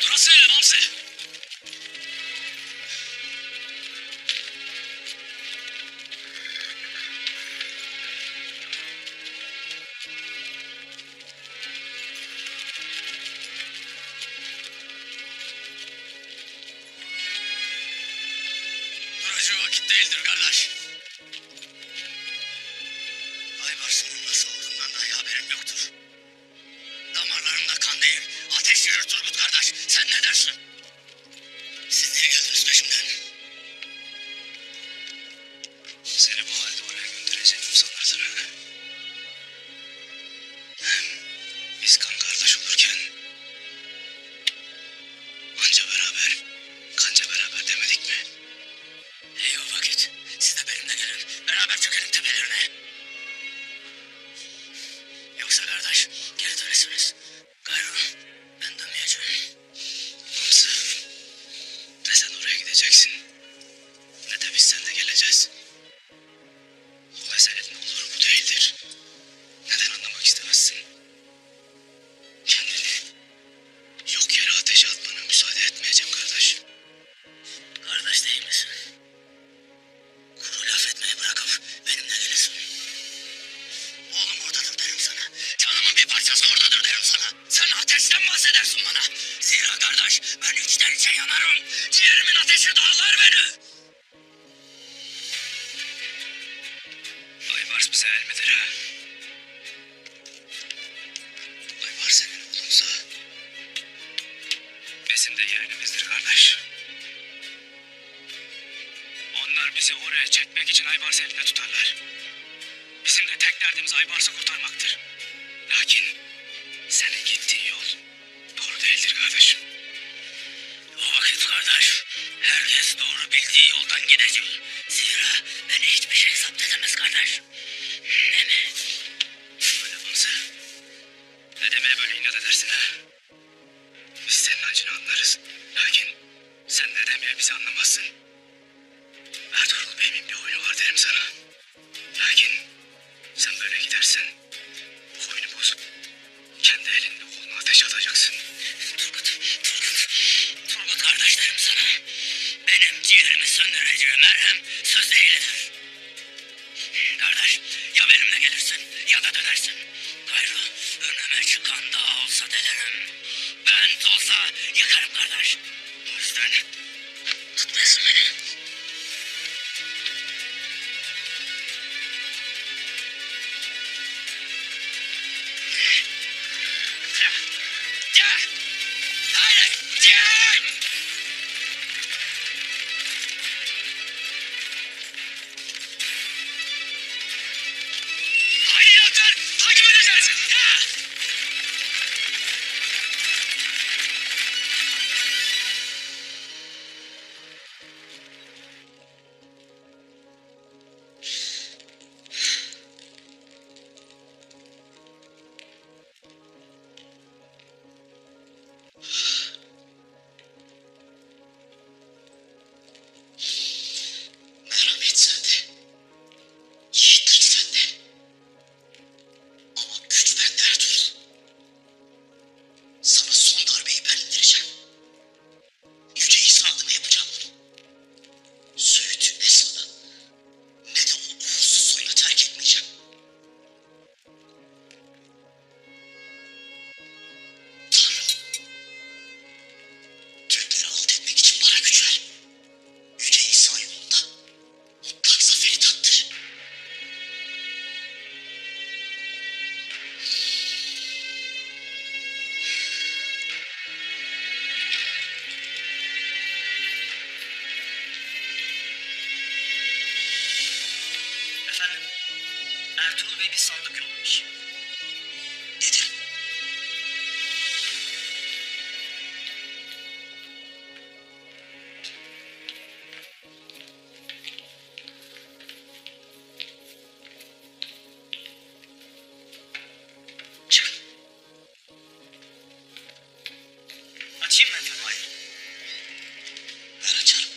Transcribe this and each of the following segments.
Burası nere Bamse? Duracağı vakit değildir kardeş. Aybarsı'nın nasıl olduğundan dahi haberim yoktur. Damarlarımda kan değil, ateş yürür Turgut kardeş. Sen ne dersin? Siz niye geldiniz peşimden? Seni bu halde oraya göndereceğim sanırdır ha? Hem biz kan kardeş olurken anca beraber, kanca beraber demedik mi? İyi o vakit. Siz de benimle gelin. Beraber çökelim tepelerine. Yoksa kardeş geri dönesiniz. Gayrı ben dönmeyeceğim. Hamza, ne sen oraya gideceksin ne de biz seninle geleceğiz. Bu meselenin olur bu değildir. Neden anlamak istemezsin? Kendini yok yere ateşe atmana müsaade etmeyeceğim kardeş. Kardeş değil misin? Kuru laf etmeyi bırakıp benimle gelirsin. Oğlum oradadır derim sana. Canımın bir parçası oradadır derim sana. Sen ateşten bahsedersin bana. Zira kardeş ben içten içe yanarım. Ciğerimin ateşi dağlar beni. Aybars bize el midir ha? Aybars senin oğlunsa bizim de yeğenimizdir kardeş. Onlar bizi oraya çekmek için Aybars'ı elinde tutarlar. Bizim de tek derdimiz Aybars'ı kurtarmaktır. Lakin senin gittiğin yol doğru değildir kardeşim. O vakit kardeş, herkes doğru bildiği yoldan gidecek. Zira beni hiçbir şey zapt edemez kardeş. Ne mi? Öyle Bamse. Ne demeye böyle inat edersin ha? Biz senin acını anlarız. Lakin sen ne demeye bizi anlamazsın. Ertugrul Bey'in bir oyunu var derim sana. Lakin sen böyle gidersen bu oyunu bozup kendi elinle koluna ateş atacaksın. Turgut kardeş derim sana. Benim ciğerimi söndüreceğim merhem söz değildir. Kardeş ya benimle gelirsin ya da dönersin. Gayrı önüme çıkan dağ olsa delerim. Ben de olsa yakarım kardeş. O yüzden tutmasın beni. Hayır! Ciğerim! Haydi yaktır! Takip edeceğiz! Merhamet sende. Yiğitlik sende. Ama güç bende Ertuğrul. Sana son darbeyi ben indireceğim. Yüce İsa adına yapacağım bunu. Söğüt'ü ne sana ne de o uğursuz soyunu terk etmeyeceğim. Tanrım, Türkleri alt etmek için bana güç ver. Yüce İsa yolunda mutlak zaferi tattır. Efendim, Ertuğrul Bey bir sandık yollamış. Nedir? Çıkın. Açayım mı efendim? Hayır. Ben açarım.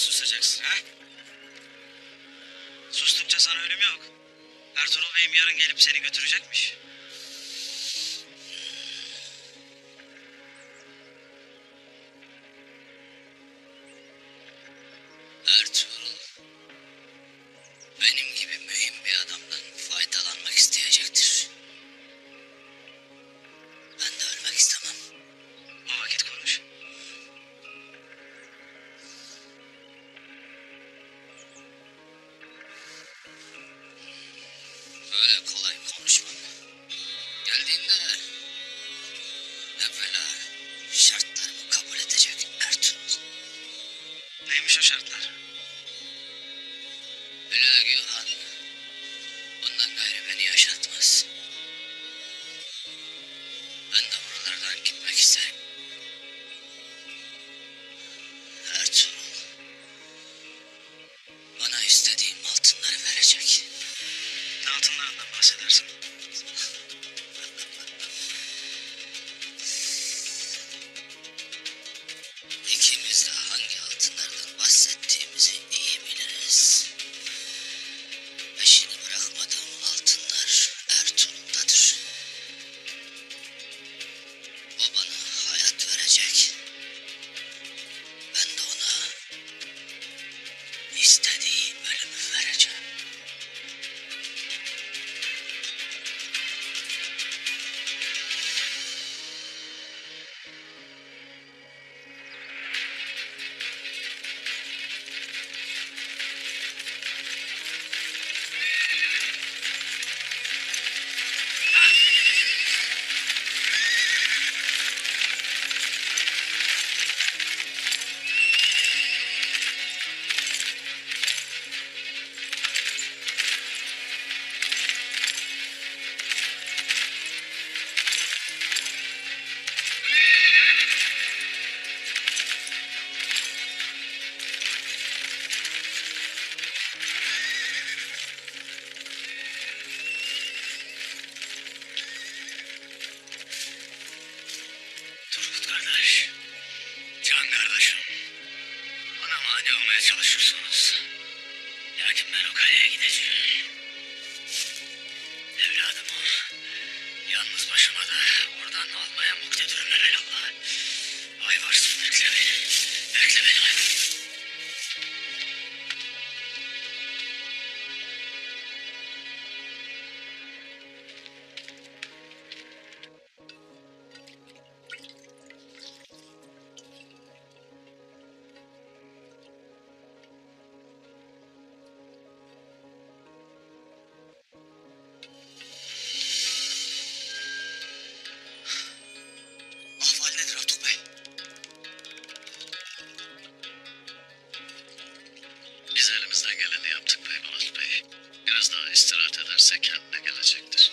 susacaksın ha? Sustukça sana ölüm yok. Ertuğrul Bey'im yarın gelip seni götürecekmiş. Ertuğrul benim gibi mühim bir adamdan faydalanmak isteyecektir. Ben de ölmek istemem. O vakit konuş. Böyle kolay konuşmam. Geldiğinde evvela şartlarımı kabul edecek Ertuğrul. Neymiş o şartlar? Bilagi Han bundan gayrı beni yaşatmaz. Ben de buralardan gitmek isterim. Ertuğrul bana istediğim altınları verecek. Ne altınlarından bahsedersin? İkimiz de hangi altınlardan bahsettiğimizi iyi biliriz. Peşini bırakmadığım altınlar Ertuğrul'dadır. O bana hayat verecek. Ben de ona istediği ölümü vereceğim. Turgut kardeş. Can kardeşim. Bana mani olmaya çalışırsınız. Lakin ben o kaleye gideceğim. Evladımı yalnız başıma da oradan almaya muktedirim evelallah. Ayvarsız bekle beni. Bekle beni Ayvarsız. Ahval nedir Ertuğrul Bey? Biz elimizden geleni yaptık Beybolat Bey. Biraz daha istirahat ederse kendine gelecektir.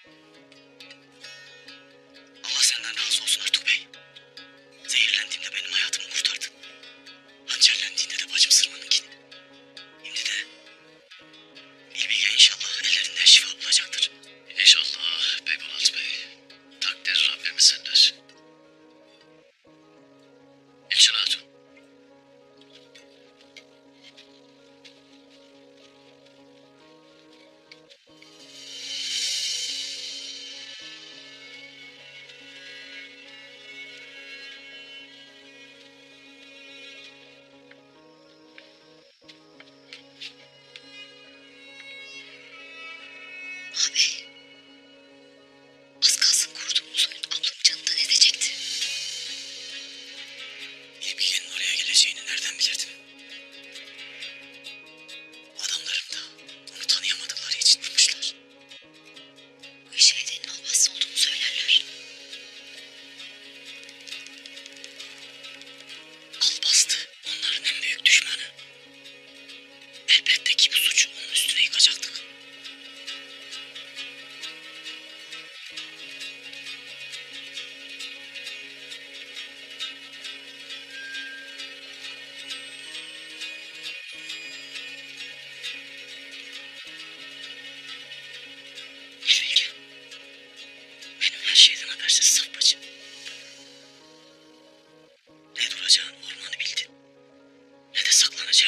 Allah senden razı olsun Ertuğrul Bey. Zehirlendiğimde benim hayatımı kurtardın. Hançerlendiğinde de bacım Sırman'ınkini. Şimdi de Bilbilge inşallah ellerinden şifa bulacaktır. İnşallah Beybolat Bey. Takdir Rabbimindir. İlçin Hatun. Abi, az kalsın kurduğumuz oyun ablamın canından edecekti. Bilbilge'nin oraya geleceğini nereden bilirdim? Adamlarım da onu tanıyamadıkları için vurmuşlar. Bu işe edenin almazsa olduğunu söylerler. Alpaslı onların en büyük düşmanı. Elbette ki bu suçu onun üstüne yıkacaktık. Bilbilge, benim her şeyden habersiz saf bacım. Ne duracağını ormanı bildin, ne de saklanacağını.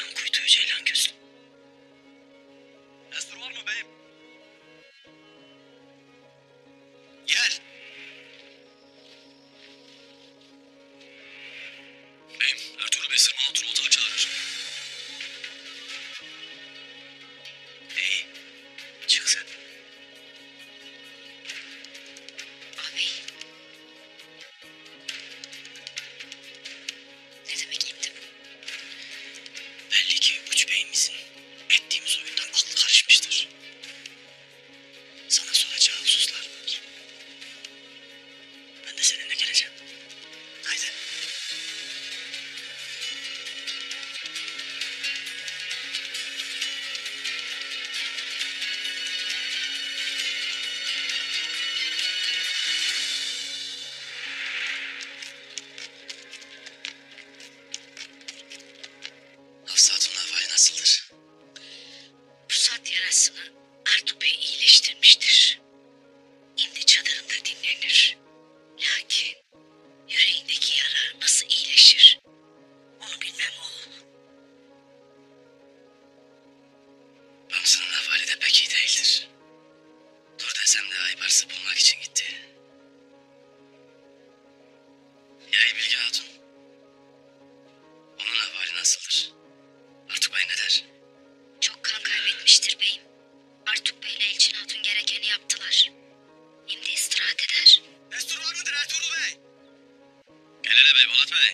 Bey, Polat Bey.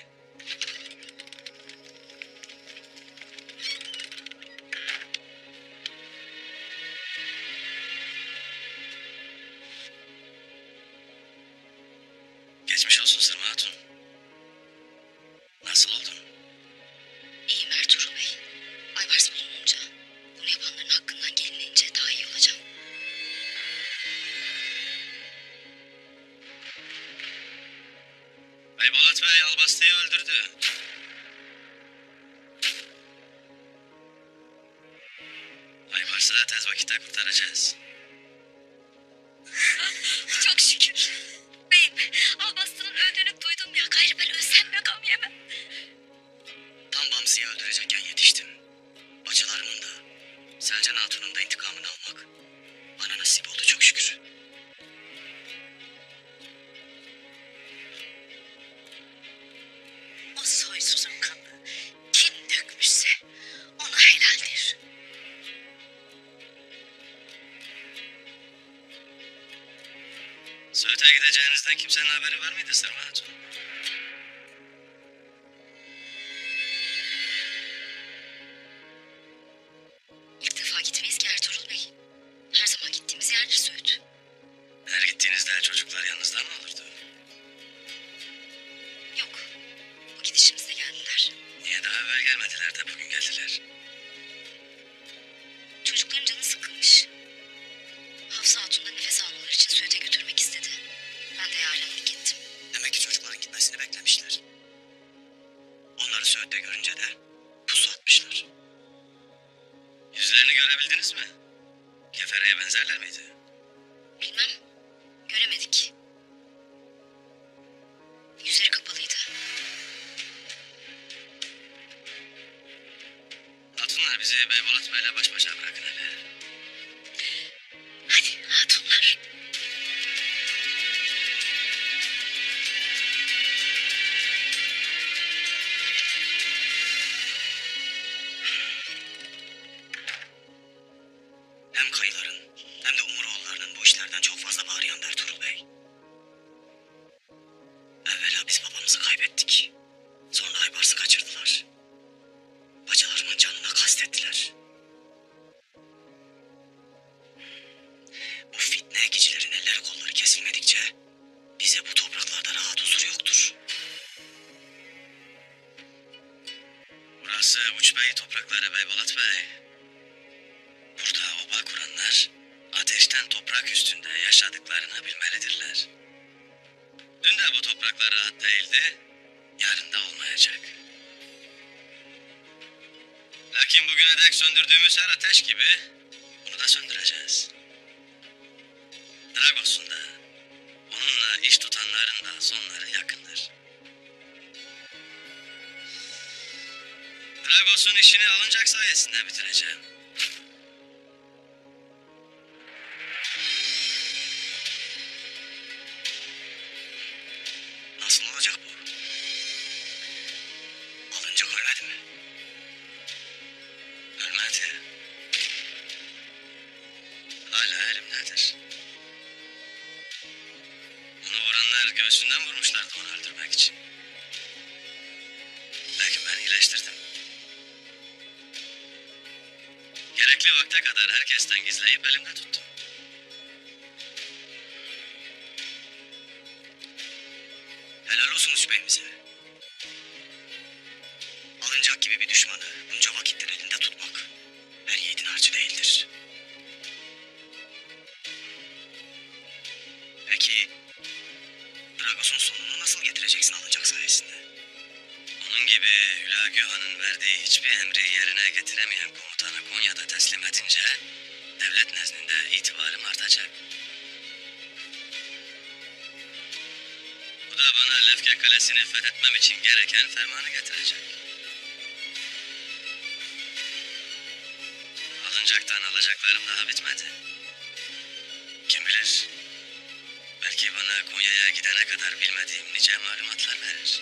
Geçmiş olsun Sırma Hatun. Nasıl oldun? İyiyim Ertuğrul Bey. Aybars bulununca, bunu yapanların hakkından gelinince daha iyi olacağım. Bey Polat Bey Albastı'yı öldürdü. Aybars'ı da tez vakitte kurtaracağız. Çok şükür. Beyim, Albastı'nın öldüğünü duydum ya. Gayrı ben ölsem ya gam yemem. Tam Bamsi'yi öldürecekken yetiştim. Bacılarımın da, Selcan Hatun'un da intikamını almak bana nasip oldu çok şükür. O soysuzun kanı kim dökmüşse ona helaldir. Söğüt'e gideceğinizden kimsenin haberi var mıydı Sırma Hatun? İlk defa gitmeyiz ki Ertuğrul Bey. Her zaman gittiğimiz yerdir Söğüt. Her gittiğinizde çocuklar yanınızda mı olurdu? Yok, bu gidişimizde geldiler. Niye daha evvel gelmediler de bugün geldiler? Çocukların canı sıkılmış. Hafsa Hatun'da nefes almaları için Söğüt'e götürmek istedi. Ben de yarenlik ettim. Demek ki çocukların gitmesini beklemişler. Onları Söğüt'te görünce de pusu atmışlar. Yüzlerini görebildiniz mi? Kefereye benzerler miydi? Bilmem, göremedik. Yüzleri kapalıydı. Hatunlar bizi Bey Polat Bey'le baş başa bırakın hele. Hadi hatunlar. Hem kayıların hem de Umuroğullarının bu işlerden çok fazla bağıryan Ertuğrul Bey. Evvela biz babamızı kaybettik. Sonra Aybars'ı kaçırdılar. Bacılarımın canına kastettiler. Bu fitne ekicilerin elleri kolları kesilmedikçe bize bu topraklarda rahat huzur yoktur. Burası Uç Bey toprakları Bey Polat Bey. Burada oba kuranlar ateşten toprak üstünde yaşadıklarını bilmelidirler. Dün de bu topraklar rahat değildi, yarın da olmayacak. Lakin bugüne dek söndürdüğümüz her ateş gibi bunu da söndüreceğiz. Dragos'un da, onunla iş tutanların da sonları yakındır. Dragos'un işini alınacak sayesinde bitireceğim. Nasıl olacak bu? Alınacak ölmedi mi? Ölmedi. Hala elimdedir. Onu vuranlar göğsünden vurmuşlardı onu öldürmek için. Lakin ben iyileştirdim. Gerekli vakte kadar herkesten gizleyip elimde tuttum. Helal olsun Üç Bey'imize. Alınacak gibi bir düşmanı bunca vakittir elinde tutmak her yiğidin harcı değildir. Peki Dragos'un sonunu nasıl getireceksin alınacak sayesinde? Onun gibi Hülagü Han'ın verdiği hiçbir emri yerine getiremeyen komutanı Konya'da teslim edince devlet nezdinde itibarım artacak. Bu da bana Lefke Kalesi'ni fethetmem için gereken fermanı getirecek. Alınacaktan alacaklarım daha bitmedi. Kim bilir, belki bana Konya'ya gidene kadar bilmediğim nice malumatlar verir.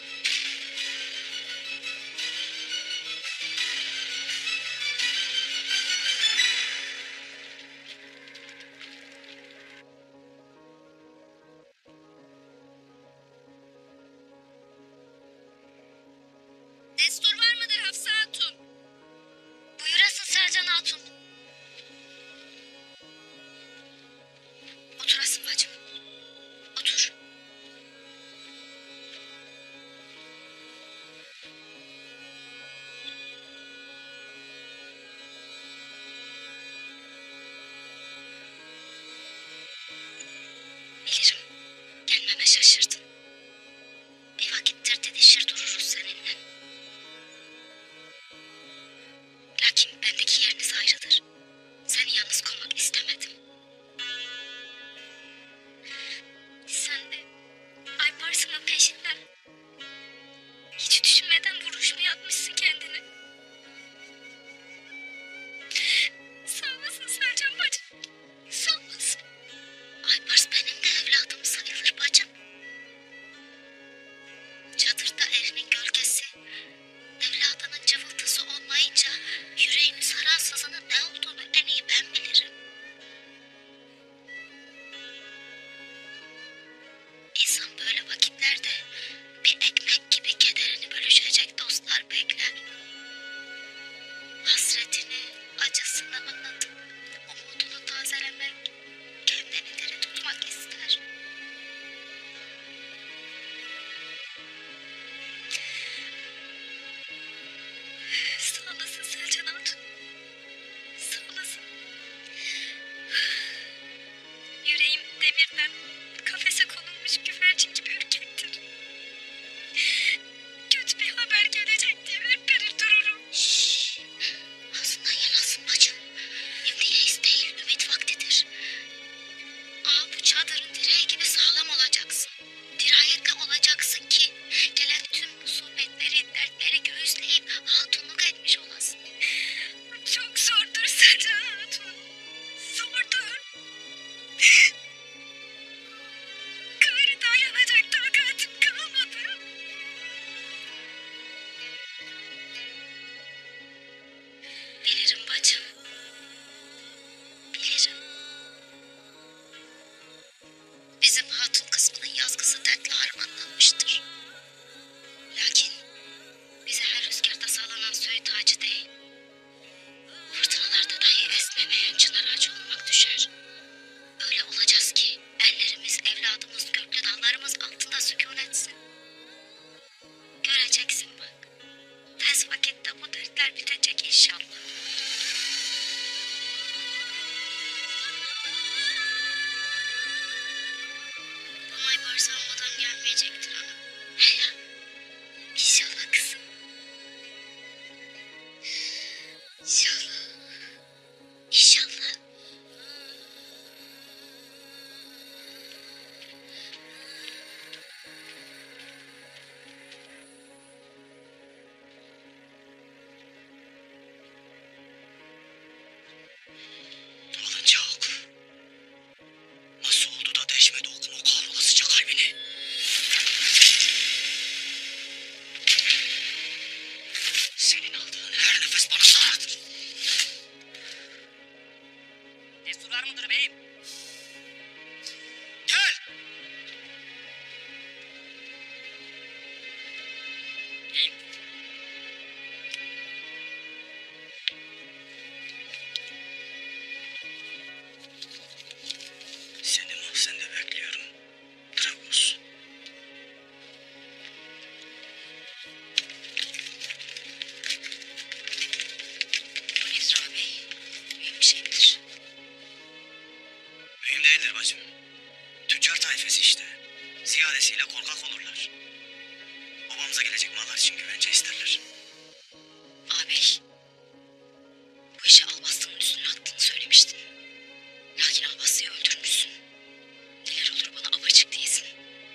Dolayısıyla korkak olurlar. Babamıza gelecek mallar için güvence isterler. Ağabey, bu işi Albastı'nın üstüne attığını söylemiştin. Lakin Albastı'yı öldürmüşsün. Neler olur bana apaçık değilsin.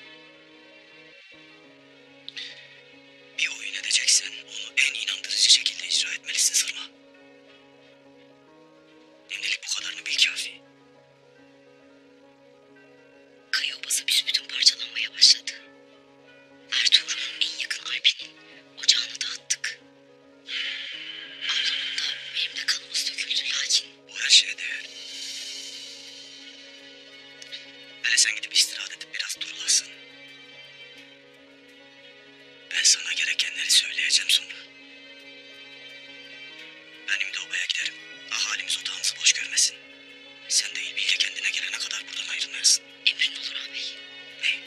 Bir oyun edeceksen onu en inandırıcı şekilde icra etmelisin Sırma. Şimdilik bu kadarını bil kafi. Kaya obası büsbütün parçalanmaya başladı. Ertuğrul'un en yakın alpinin ocağını dağıttık. Ablamın da benim de kanımız döküldü lakin Bu her şeye değer. Hele sen gidip istirahat edip biraz durulasın. Ben sana gerekenleri söyleyeceğim sonra. Benim de obaya giderim. Ahalimiz otağımızı boş görmesin. Sen de İlbilge kendine gelene kadar buradan ayrılmayasın. emrin olur ağabey. Ne?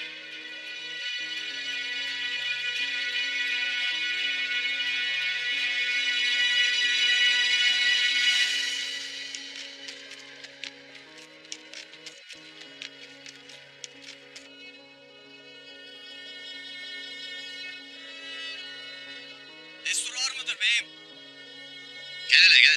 Destur var mıdır beyim? Gel hele gel.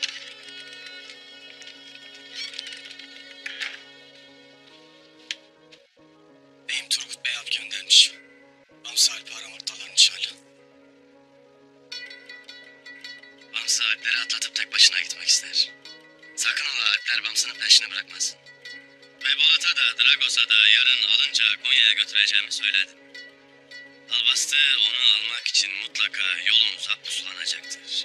Beyim Turgut Bey abi göndermiş. Bamsı Alp'i aramaktalar inşallah. Bamsı Alpleri atlatıp tek başına gitmek ister. Sakın ola Alpler Bamsı'nın peşini bırakmasın. Beybolat'a da Dragos'a da yarın alınca Konya'ya götüreceğimi söyledim. Albastı onu almak için mutlaka yolumuza pusulanacaktır.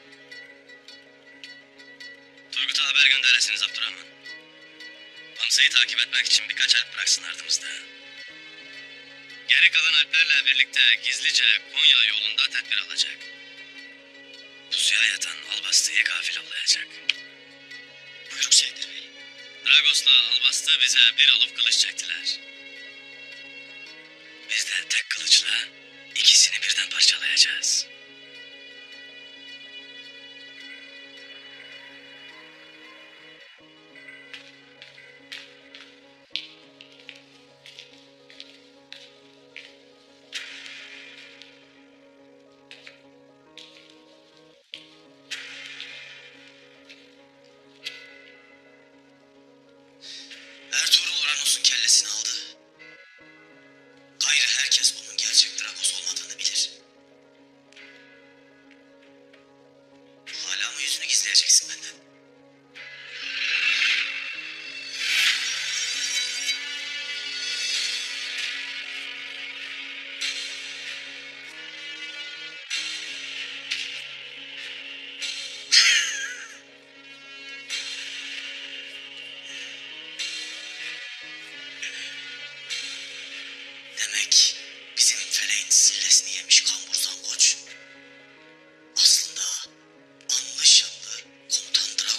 Turgut'a haber gönderesiniz Abdurrahman. Bamsı'yı takip etmek için birkaç alp bıraksın ardımızda. Geri kalan alplerle birlikte gizlice Konya yolunda tedbir alacak. Pusuya yatan Albastı'yı gafil avlayacak. Buyruk Seydir Bey. Dragos'la Albastı bize bir olup kılıç çektiler. Biz de tek kılıçla ikisini birden parçalayacağız. Ertuğrul Oranos'un kellesini aldı. Gayrı herkes bunun gerçek Dragos olmadığını bilir. Hala mı yüzünü gizleyeceksin benden? Demek bizim feleğin sillesini yemiş kambursan koç. Aslında anlı şanlı komutan Dragos.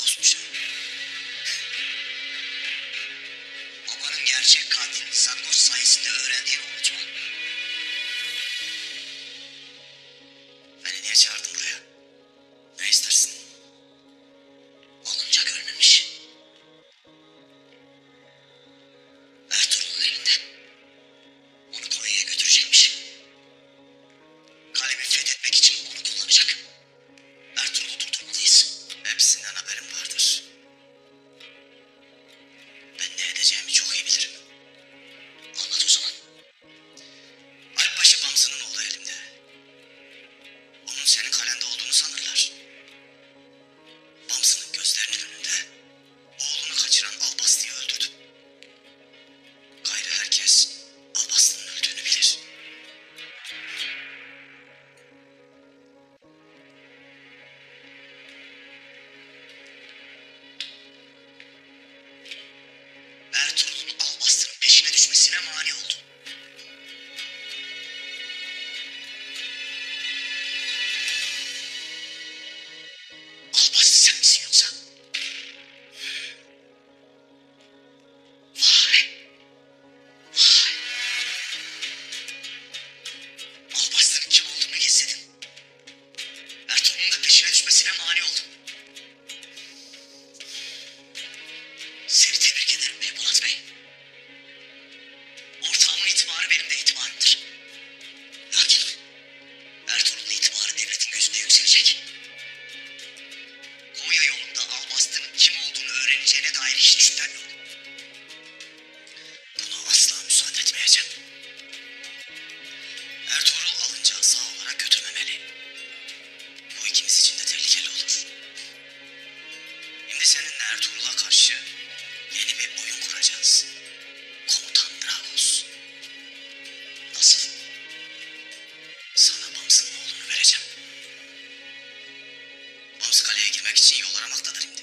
gitmek için yol aramaktadır şimdi.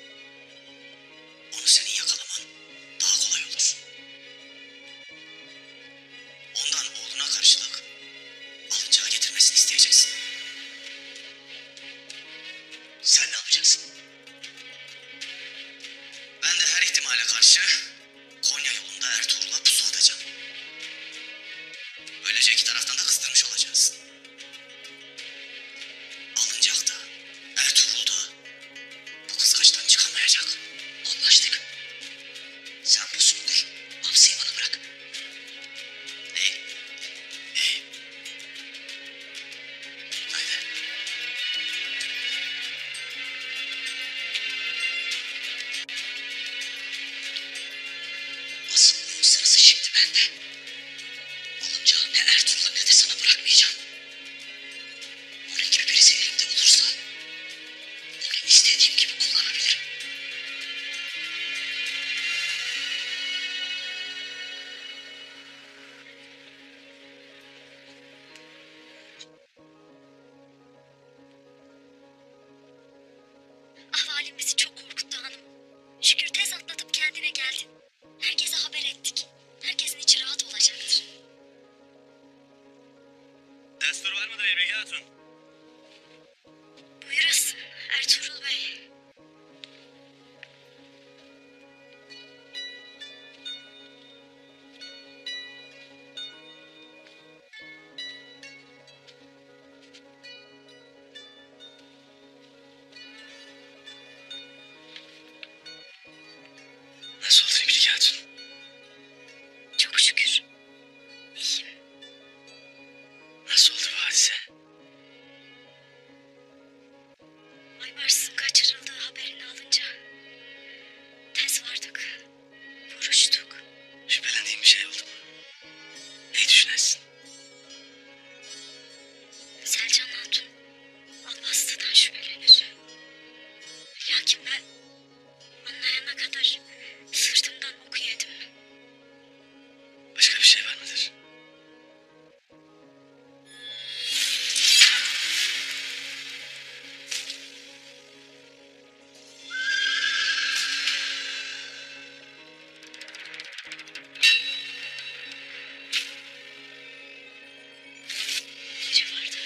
Onu senin yakalaman daha kolay olur. Ondan oğluna karşılık alıncağı getirmesini isteyeceksin. Sen ne yapacaksın? Ben de her ihtimale karşı Konya yolunda Ertuğrul'a pusu atacağım. Böylece iki taraftan da kıstırmış olacağız. Alıncak da Ertuğrul da bu kıskaçtan çıkamayacak. Anlaştık. Sen pusunu kur. Hamsi'yi bana bırak. İyi. İyi. Haydi. Asıl bunun sırası şimdi bende. Alıncağı ne Ertuğrul'a ne de sana bırakmayacağım. Onun gibi birisi elimde olursa onu istediğim gibi kullanabilirim. Ahvalin bizi çok korkuttu hanım. Şükür tez atlatıp kendine geldin. Herkese haber ettik. Herkesin içi rahat olacaktır. Destur var mıdır Eybege Hatun? Buyurasın Ertuğrul Bey. Nasıl oldu Eybege Hatun? Çok şükür. İyiyim. Nasıl oldu bu hadise? Aybars'ın kaçırıldığı haberini alınca tez vardık. Vuruştuk. Şüphelendiğin bir şey oldu mu? Neyi düşünersin? Selcan Hatun Alpaslı'dan şüphelenir. Lakin ben anlayana kadar sırtımdan ok yedim. Başka bir şey var mıdır? Biri vardı.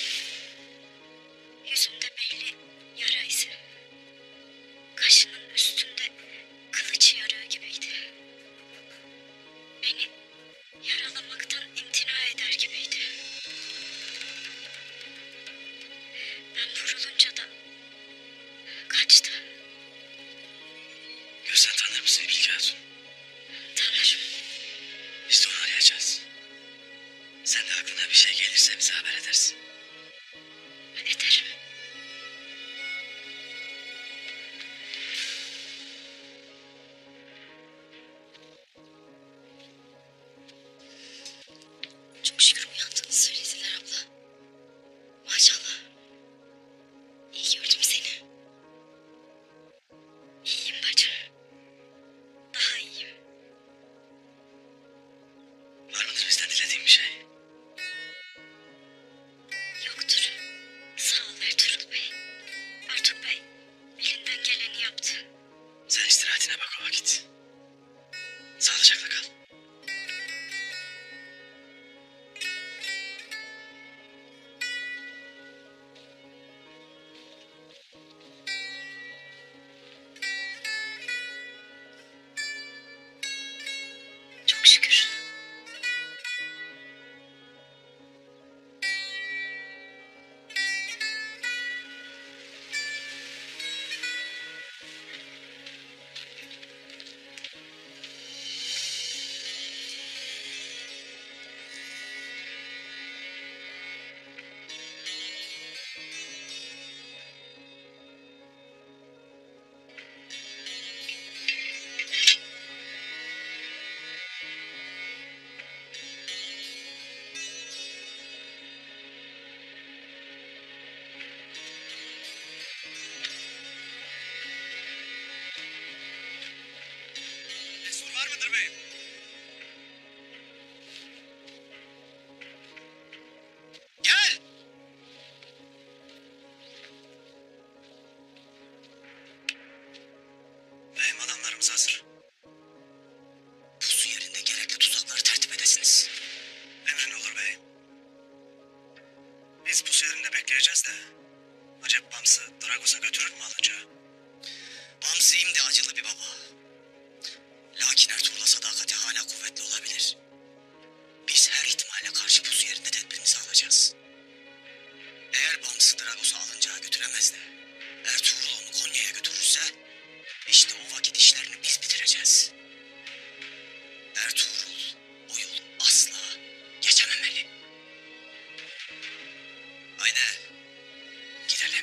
Yüzünde belli yara izi. Kaşının üstünde kılıç yarığı gibiydi. Beni yaralamaktan imtina eder gibiydi. Ben vurulunca da kaçtı. Görsen tanır mısın Eybege Hatun? Tanırım. İşte onu arayacağız. Sen de aklına bir şey gelirse bize haber edersin. Ederim. Çok şükür uyandığını söylediler abla. Maşallah. İyi gördüm seni. İyiyim bacım. Daha iyiyim. Var mıdır bizden dilediğin bir şey? Yoktur. Sağ ol Ertuğrul. Tuzaklarımız hazır. Pusu yerinde gerekli tuzakları tertip edesiniz. Emrin olur bey. Biz pusu yerinde bekleyeceğiz de. Acep Bams'ı Dragos'a götürür mü alınca? Bamsı imdi acılı bir baba. Lakin Ertuğrul'a sadakati hala kuvvetli olabilir. Biz her ihtimale karşı pusu yerinde tedbirimizi alacağız. Eğer Bamsı Dragos'a alıncağı götüremez de Ertuğrul onu Konya'ya götürürse işte o vakit işlerini biz bitireceğiz. Ertuğrul o yolu asla geçememeli. Haydi gidelim.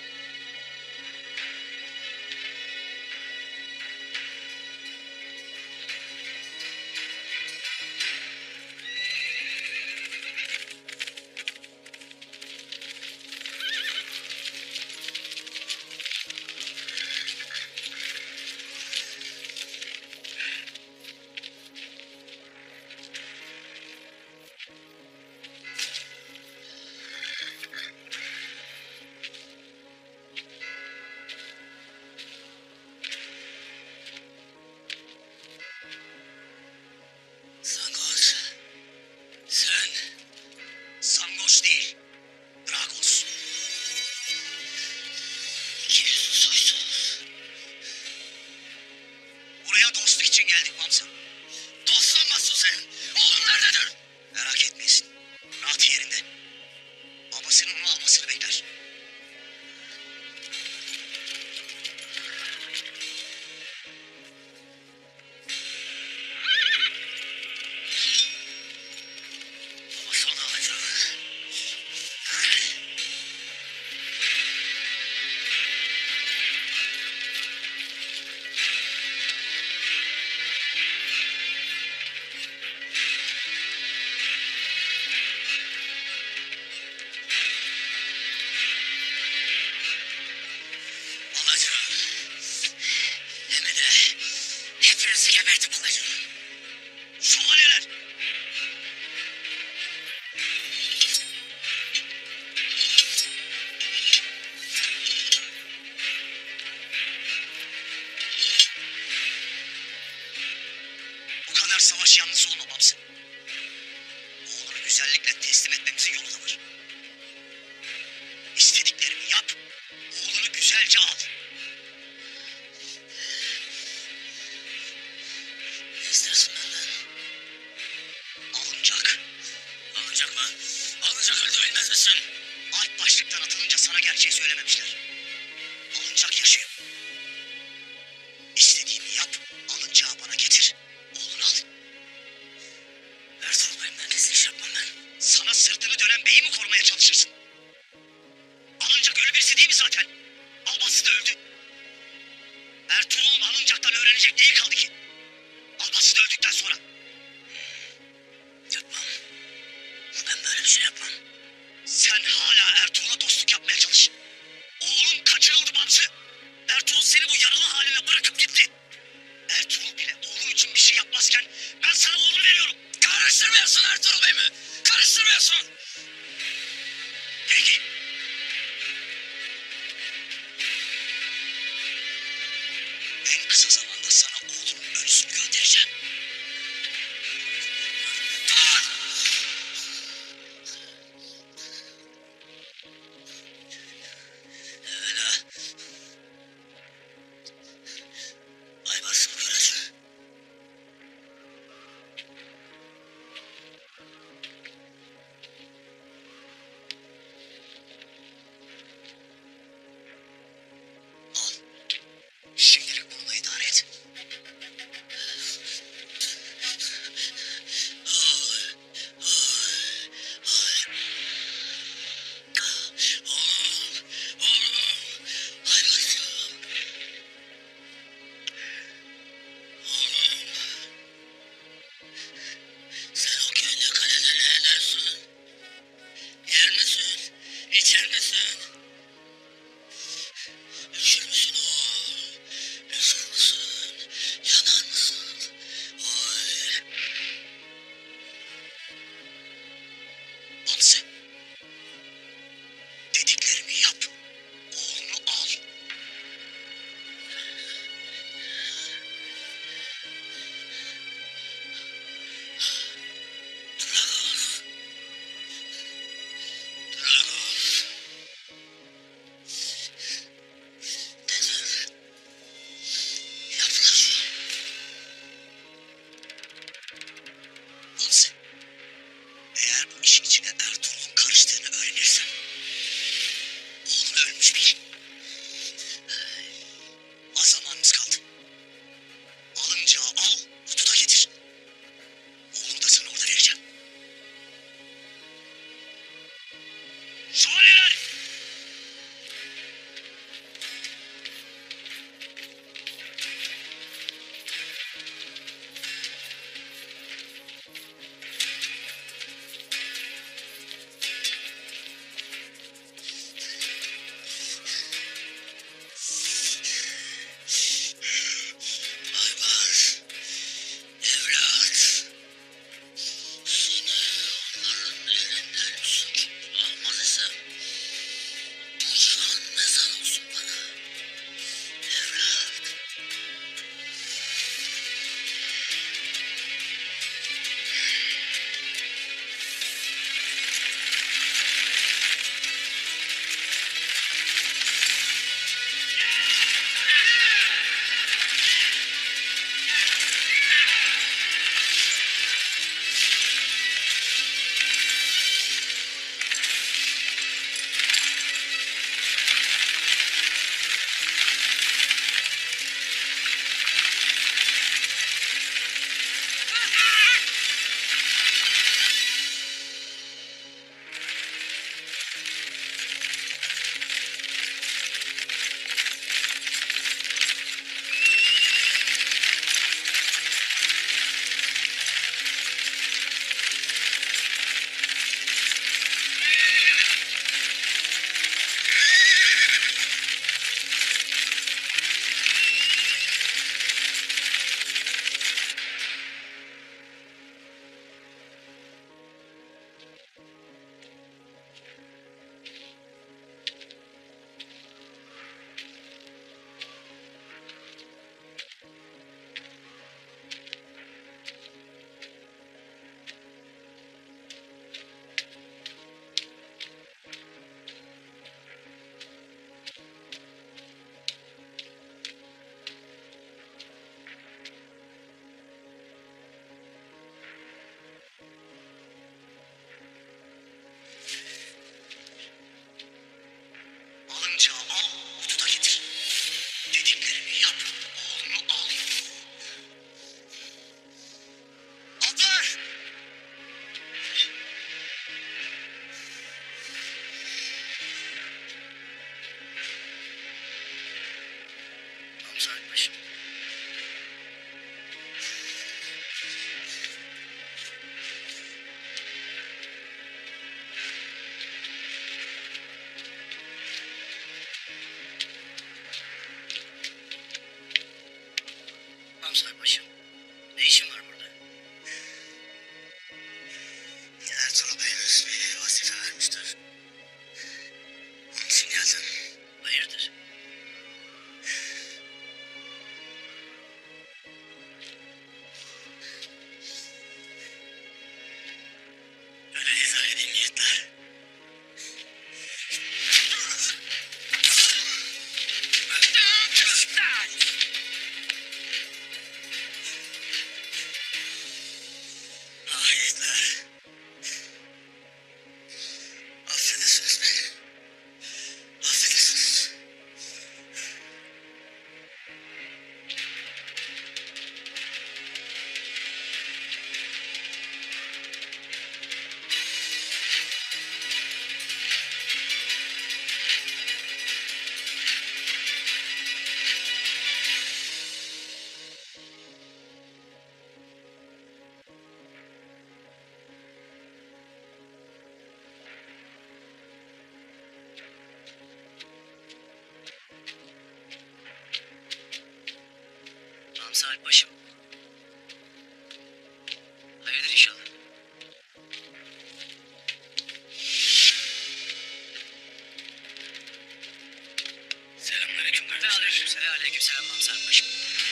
Sangoç. Sen Sangoç değil, Dragos. İki yüzlü soysuz. Buraya dostluk için geldik Bamsı. Dostluğun nasıl senin? Oğlum nerededir? Merak etmeyin. Rahat yerinde. Babasının onu almasını bekler. Babası onu alacak. Alacak. Hem de hepinizi gebertip alacak. Şövalyeler. Bu kadar savaş yalnız olma Bamsı. Oğlunu güzellikle teslim etmemizin yolu da var. İstediklerimi yap, oğlunu güzelce al. Ne istersin benden? Alınacak. Alınacak mı? Alınacak öldü bilmez misin? Alt başlıktan atılınca sana gerçeği söylememişler. Alınacak yaşıyor. İstediğimi yap, alıncağı bana getir, oğlunu al. Ertuğrul Bey'imden gizli iş yapmam ben. Sana sırtını dönen beyi mi korumaya çalışırsın? Alınacak ölü birisi değil mi zaten? Albası da öldü. Ertuğrul'un alınacaktan öğrenecek neyi kaldı ki? Albası da öldükten sonra. Yapmam. Ben böyle bir şey yapmam. Sen hala Ertuğrul'a dostluk yapmaya çalış. Oğlun kaçırıldı Bamsı. Ertuğrul seni bu yaralı haline bırakıp gitti. Ertuğrul bile oğlun için bir şey yapmazken ben sana oğlunu veriyorum. Karıştırmıyorsun Ertuğrul Bey mi? Karıştırmıyorsun. Peki. En kısa zamanda sana oğlunun ölüsünü göndereceğim. Evvela Aybars'ı mı göreceksin? işin içine Ertuğrul'un karıştığını öğrenirsem oğlum ölmüş bil. Az zamanımız kaldı. Alıncağı al, kutuda getir. Oğlumu da sana orada vereceğim. Şövalyeler! Aybars, evlat. Seni onların elinden söküp almaz isem bu cihan mezar olsun bana. Evlat. Alıncağı al, kutuda getir. Dediklerimi yap, oğlunu al. Atlar! Komiser başım. Komiser başım. Ne işin var burada? Ertuğrul Bey'imiz bir vazife vermiştir. Onun için geldim. Hayırdır? Öyle izah edeyim yiğitler. Ah yiğitler. Affedersiniz beni. Affedersiniz. Komiser başım. Hayırdır inşallah. Selamünaleyküm kardeşler. Aleykümselam komiser başım.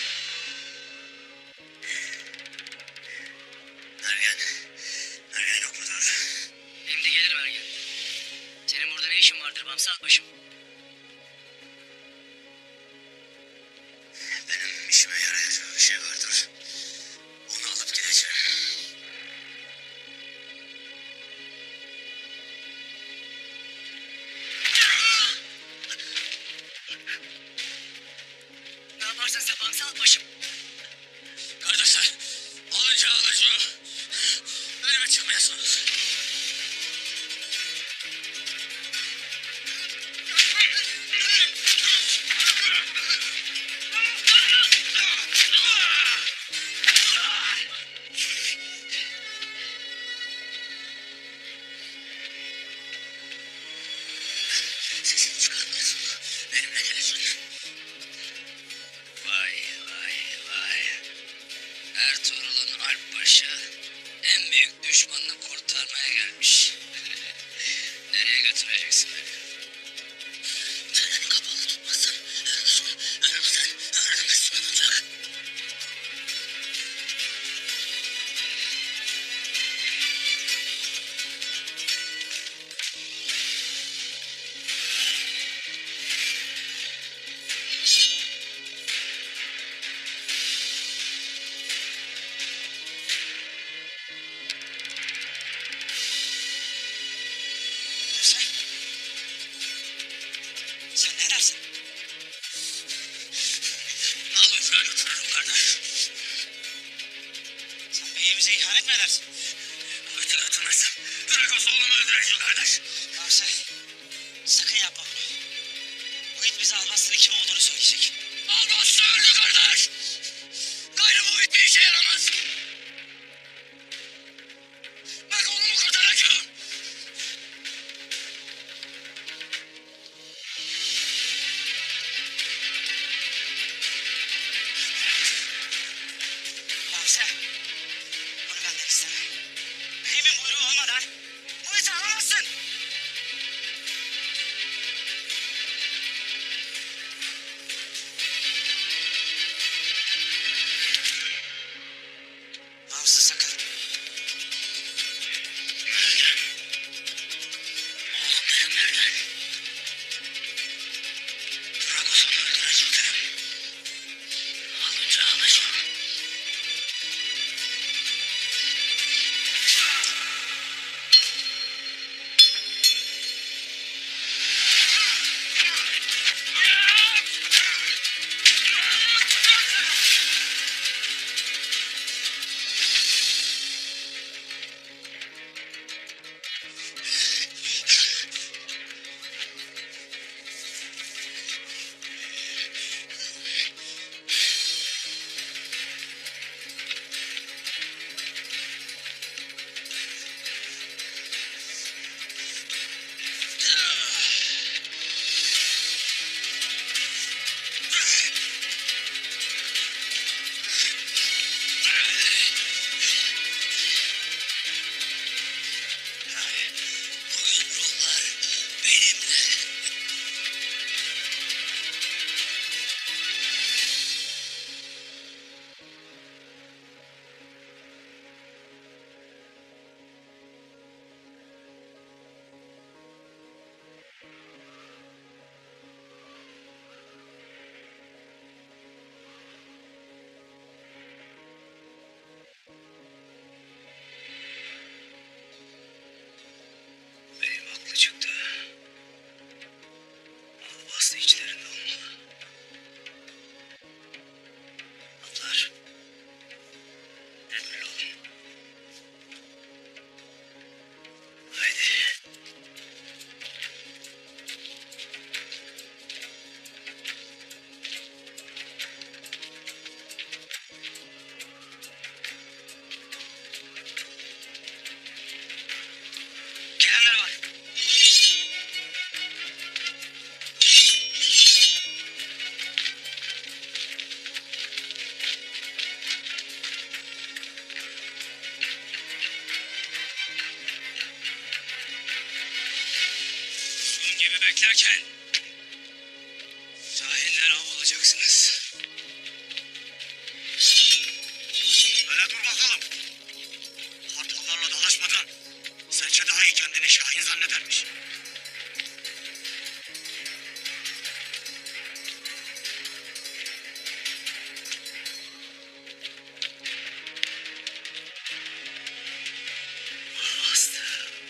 Mergen yok mu orada? Şimdi gelir Mergen. Senin burada ne işin vardır Bamsal başım? Benim işime yarayacak bir şey vardır. Onu alıp gideceğim. öğreneceksin. Çeneni kapalı tutmazsan ölürsen öğrenmezsin olacak. Sen ne dersin? Almışlar götürürüm kardeş. Sen beyimize ihanet mi edersin? Götürmezsem Dragos oğlumu öldüreceğim kardeş. Gamze, sakın yapma bunu. Bu it bize Albastı'nın kim olduğunu söyleyecek. Albaslı öldü kardeş. Gayrı bu it bir işe yaramaz. Ben oğlumu kurtaracağım. Gamze, bunu benden isteme. Beyimin buyruğu olmadan bu iti alamazsın. Gamze sakın. Oğlum benim nereden? Dragos onu öldürecekti. Alınca alacağım. Bugün ruhlar benimle. Benim aklı çıktı. Albaslı içlerinde olmalı. Atlar. Tedbirli olun. Haydi. Gelenler var. Bunun gibi beklerken şahinler av olacaksınız. Hele dur bakalım. Kartallarla dalaşmadan Serçe daha iyi kendini şahin zannedermiş. Bastı.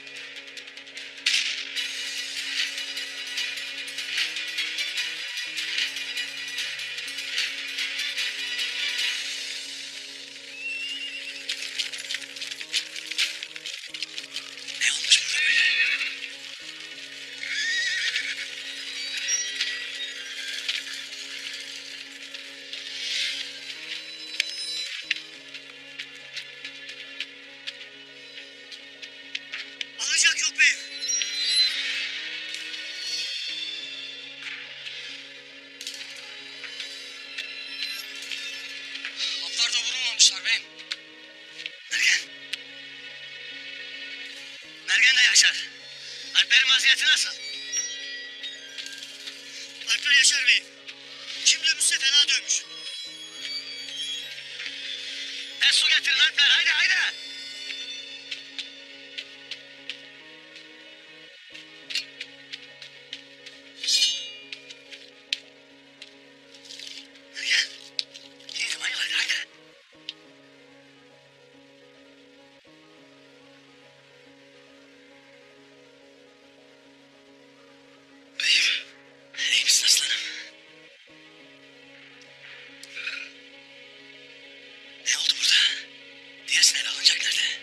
Ne olmuş burada böyle? Alacak yok beyim. Atlar da vurulmamışlar beyim. Mergen de yaşar. Alper'in vaziyeti nasıl? Tekrar Yaşar Bey'im. Kimle Müsse fena dönmüş. Su getirin Alper, haydi haydi. Gel. Yiğidim haydi haydi. Beyim. İyi misin aslanım? Ne oldu burada? Diğersini ele alınacak nerede?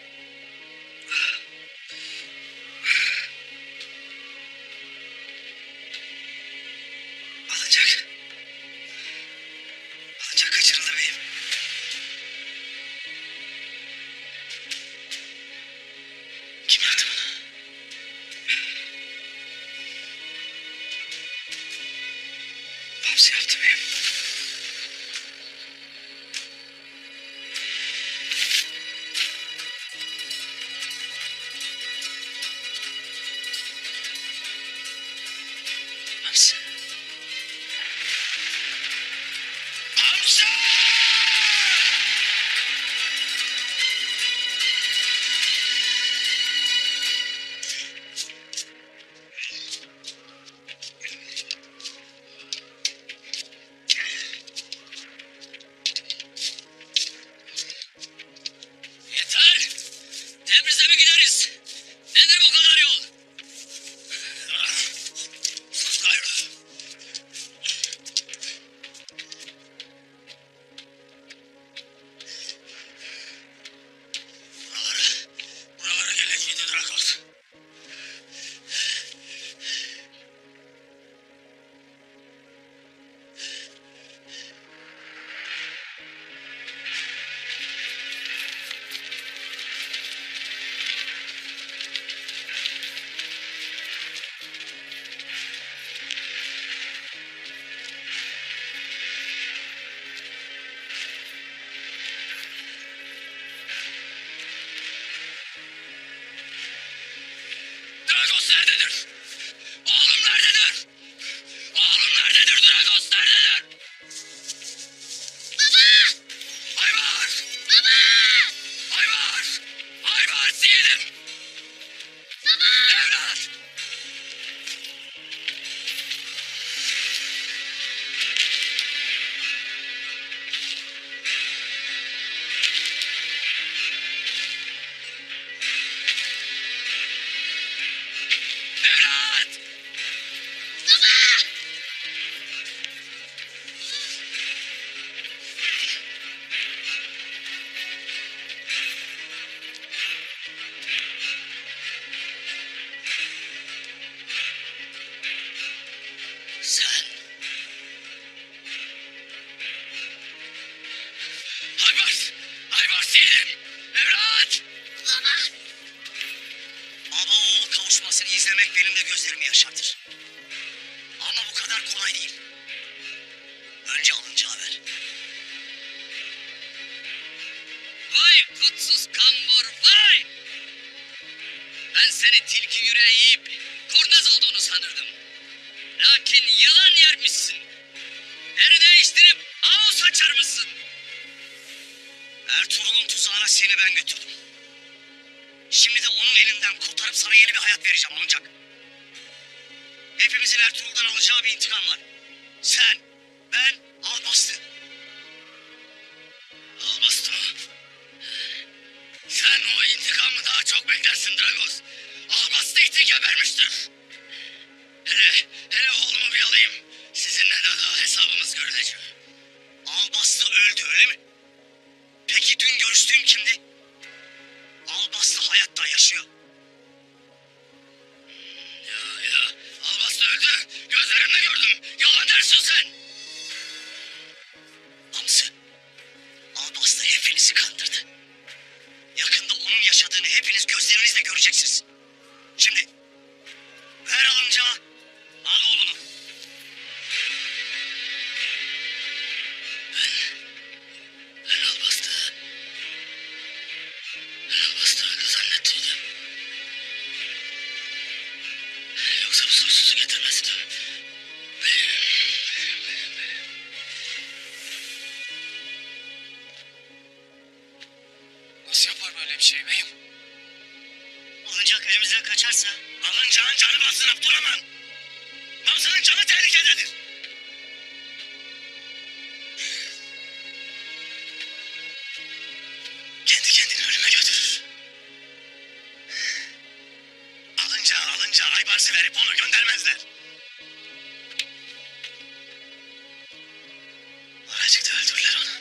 Alınacak. Alınacak, kaçırıldı beyim. Kim yaptı bunu? Hamsi yaptı beyim. Hamsi. Hamsi! Yeter! Tebriz'e mi gideriz? Nedir bu kadar yol? Sus gayrı. Buralara geleceğiydi Drakos. Dragos nerededir? Oğlum nerededir? Oğlum nerededir Dragos nerededir? Baba! Ayvar! Baba! Ayvar! Ayvar değilim! Baba! Evlat! Evlat! Baba! Sen... Ayvar! Ayvar değilim! Evlat! Baba! Baba oğul kavuşmasını izlemek benim de gözlerimi yaşartır. Ama bu kadar kolay değil. Önce alıncağı ver. Vay kutsuz kambur vay! Ben seni tilki yüreği yiyip kurnaz olduğunu sanırdım. Lakin yılan yermişsin. Deri değiştirip ağ saçarmışsın. Ertuğrul'un tuzağına seni ben götürdüm. Şimdi de onun elinden kurtarıp sana yeni bir hayat vereceğim alınacak. Hepimizin Ertuğrul'dan alacağı bir intikam var. Sen, ben, Albastı. Albastı mı? Sen o intikamı daha çok beklersin Dragos. Albastı iti gebermiştir. Hele oğlumu bir alayım. Sizinle de daha hesabımız görülecek. Albastı öldü öyle mi? Peki dün görüştüğüm kimdi? Albastı hayatta yaşıyor. Ya Albastı öldü. Gözlerimle gördüm. Yalan dersin sen. Hamsi. Albastı hepinizi kandırdı. Yakında onun yaşadığını hepiniz gözlerinizle göreceksiniz. şey beyim? Alıncak elimizden kaçarsa? Alıncağın canı bassın Abdurrahman. Namzının canı tehlikededir. Kendi kendini ölüme götürür. Alınca Aybars'ı verip onu göndermezler. Oracıkta öldürürler onu.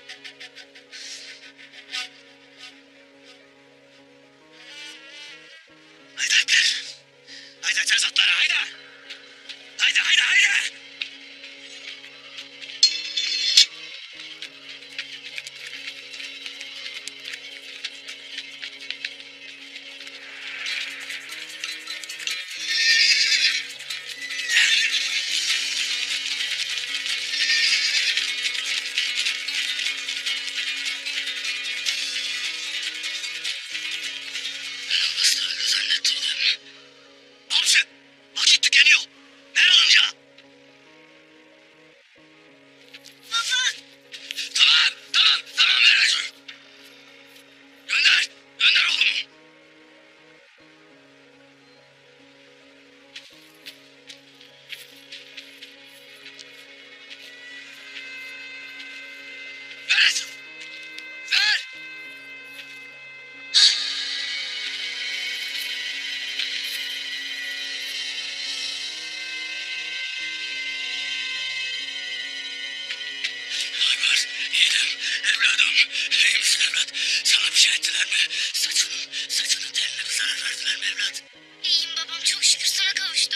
Haydi Alpler. Haydi tezatlara haydi. Haydi. Nasıl öldü zannettirdim. Hamsi, vakit tükeniyor. Ver alınca. Baba. Tamam ver Ertuğrul. Gönder oğlumu. Ver Ertuğrul. Ver. Aybars, yiğidim, evladım, iyi misin evlat? Sana bir şey ettiler mi? Saçının teline bir zarar verdiler mi evlat? İyiyim babam, çok şükür sana kavuştum.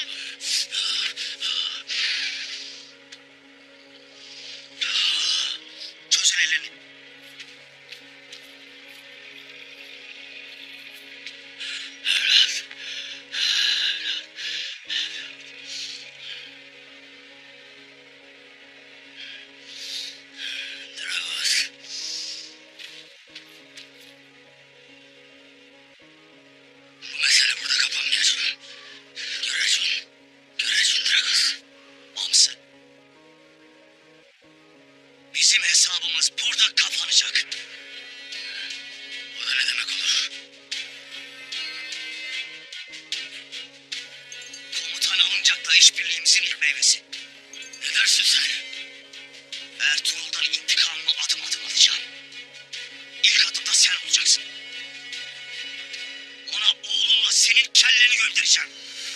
Çözün elini. Evlat. Dragos. Bu mesele burada kapanmayacak. Göreceksin Dragos. Hamsi. Bizim hesabımız burada kapanacak. O da ne demek olur? Komutan Alıncak'la işbirliğimizin ilk meyvesi. Ne dersin sen? Ertuğrul'dan intikamımı adım alacağım. İlk adımda sen olacaksın. Ona oğlunla senin kelleni göndereceğim.